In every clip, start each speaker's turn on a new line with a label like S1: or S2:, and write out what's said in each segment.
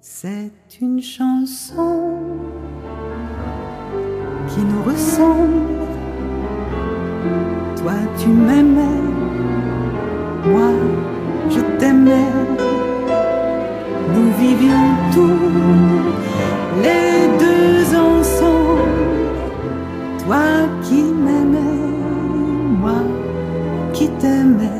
S1: C'est une chanson qui nous ressemble. Toi tu m'aimais, moi je t'aimais. Nous vivions tous les deux ensemble. Toi qui m'aimais, moi qui t'aimais.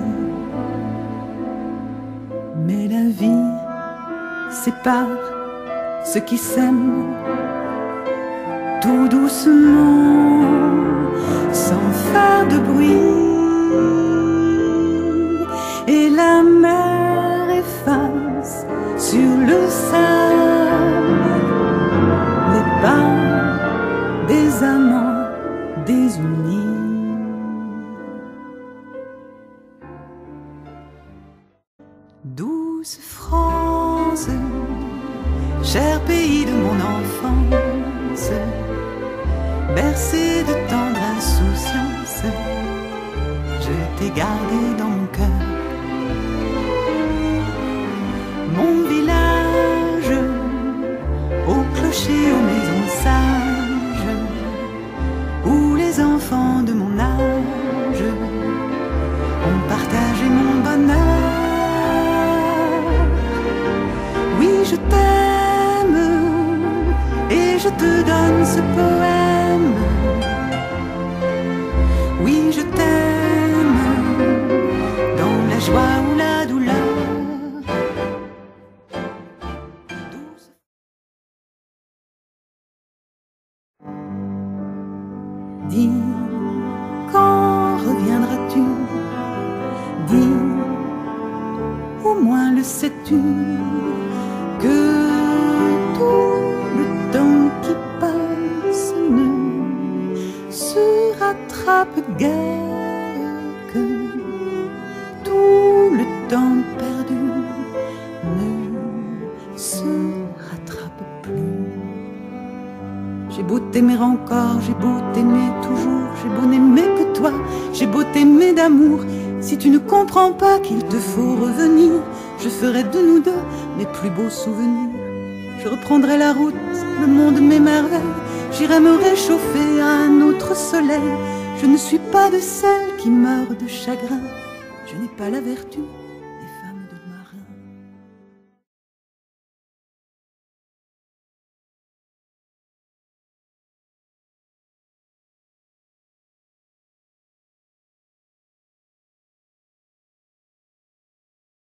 S1: Mais la vie sépare ceux qui s'aiment tout doucement, sans faire de bruit. Et la mer efface sur le sable les pas des amants désunis. Douce France, cher pays de mon enfance, bercé de tendre insouciance, je t'ai gardé dans mon cœur. Mon village, au clocher, aux maisons sages, où les enfants de mon âge ont partagé mon bonheur. Oui, je t'aime et je te donne ce poème. Oui, je t'aime dans la joie ou la douleur. Dis, quand reviendras-tu? Dis, au moins le sais-tu, que tout le temps qui passe ne se rattrape guère, que tout le temps perdu ne se rattrape plus. J'ai beau t'aimer encore, j'ai beau t'aimer toujours, j'ai beau n'aimer que toi, j'ai beau t'aimer d'amour. Si tu ne comprends pas qu'il te faut revenir, je ferai de nous deux mes plus beaux souvenirs. Je reprendrai la route, le monde m'émerveille, j'irai me réchauffer à un autre soleil. Je ne suis pas de celles qui meurent de chagrin, je n'ai pas la vertu